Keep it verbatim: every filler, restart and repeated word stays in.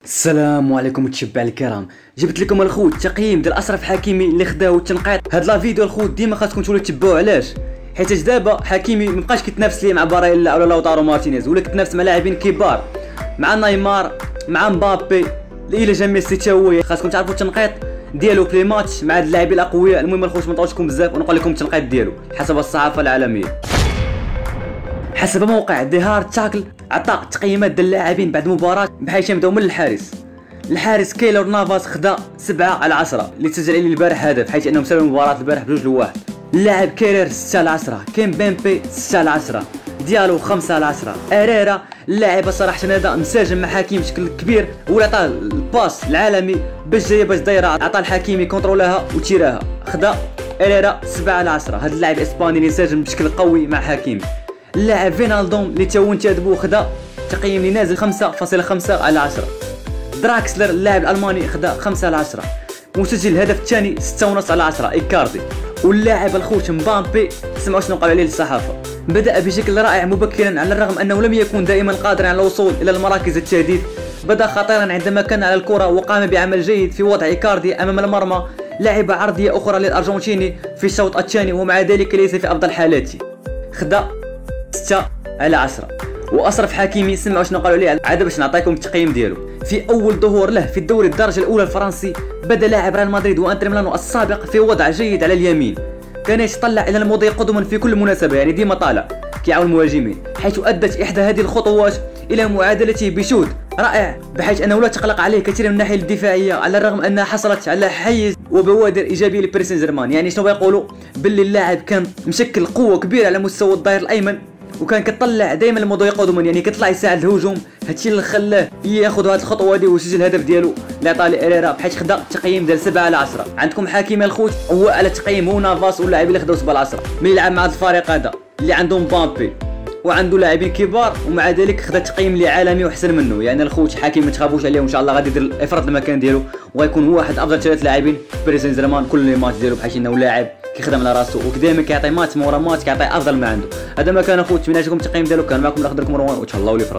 السلام عليكم متشبع الكرام. جبت لكم الخوت تقييم ديال اشرف حكيمي اللي خداو التنقيط. هاد لا فيديو الخوت ديما خاصكم تولوا تتبعوا. علاش؟ حيت دابا حكيمي مابقاش كيتنافس ليه مع بارايلا ولا لوطارو مارتينيز، ولا كيتنافس مع لاعبين كبار، مع نيمار، مع مبابي، الى جا ميسي تا هو. خاصكم تعرفوا التنقيط ديالو في لي ماتش مع هاد اللاعبين الاقوياء. المهم الخوت ما نطولش لكم بزاف ونقول لكم التنقيط ديالو حسب الصحافه العالميه. حسب موقع دي هارد تاكل عطى تقييمات ديال اللاعبين بعد المباراه، بحيث يبداو من الحارس. الحارس كيلور نافاس خدا سبعة على عشرة اللي تسجل عليه البارح هدف، حيث انهم سالوا المباراه البارح بجوج لواحد. اللاعب كيرير ستة على عشرة، كيم بيمبي ستة على عشرة، ديالو خمسة على عشرة. اريرا اللاعب صراحه هذا مساجم مع حكيم بشكل كبير، ولا عطاه الباس العالمي باش جايه باش دايره، عطى الحكيمي كونترولاها وتيراها، خدا اريرا سبعة على عشرة. هذا اللاعب الاسباني اللي ساجم بشكل قوي مع حكيمي. اللاعب فينالدوم اللي تا هو انتدبو خدا تقييم اللي نازل خمسة فاصلة خمسة على عشرة. دراكسلر اللاعب الالماني خدا خمسة على عشرة، مسجل الهدف الثاني ستة ونص على عشرة. ايكاردي. واللاعب الخوت مبابي سمعوا شنو قالوا عليه الصحافه. بدا بشكل رائع مبكرا، على الرغم انه لم يكن دائما قادرا على الوصول الى المراكز التهديد. بدا خطيرا عندما كان على الكره، وقام بعمل جيد في وضع ايكاردي امام المرمى. لعب عرضيه اخرى للارجنتيني في الشوط الثاني، ومع ذلك ليس في افضل حالاته، خدا ستة على عشرة. واشرف حكيمي سمعوا شنو قالوا عليه عاد باش نعطيكم التقييم ديالو. في اول ظهور له في الدوري الدرجه الاولى الفرنسي، بدا لاعب ريال مدريد وانتر ميلانو السابق في وضع جيد على اليمين، كان يتطلع الى المضي قدما في كل مناسبه، يعني ديما طالع كيعاون المهاجمين، حيث ادت احدى هذه الخطوات الى معادلته بشوط رائع، بحيث انه لا تقلق عليه كثيرا من الناحيه الدفاعيه، على الرغم انها حصلت على حيز وبوادر ايجابيه لباريس سان جيرمان. يعني شنو بيقولوا؟ باللي اللاعب كان مشكل قوه كبيره على مستوى الظهير الايمن، وكان كيطلع دائما المضي قدما، يعني كيطلع يساعد الهجوم. هادشي اللي خلاه ياخذ هذه الخطوه هذه ويسجل الهدف ديالو اللي عطاه لإريرا، بحيث خدا تقييم ديال سبعة على عشرة. عندكم حكيمي الخوت هو على تقييم هو نافاس واللاعبين اللي خداو سبعة على عشرة، من يلعب مع هذا الفريق هذا اللي عنده مبابي وعنده لاعبين كبار، ومع ذلك خدا تقييم اللي عالمي وحسن منه. يعني الخوت حكيم ما تخافوش عليه، وان شاء الله غادي يدير افرض المكان ديالو، وغيكون هو واحد افضل ثلاث لاعبين في باريس سان جيرمان كل لي ماتش ديالو، بحيث انه لاعب كيخدم على راسو ودائما كيعطي مات مورا مات، كيعطي افضل ما عنده. هذا ما كان اخوت، من اجلكم التقييم ديالو. كان معكم الاخ دركم مروان، وتهلاو لي.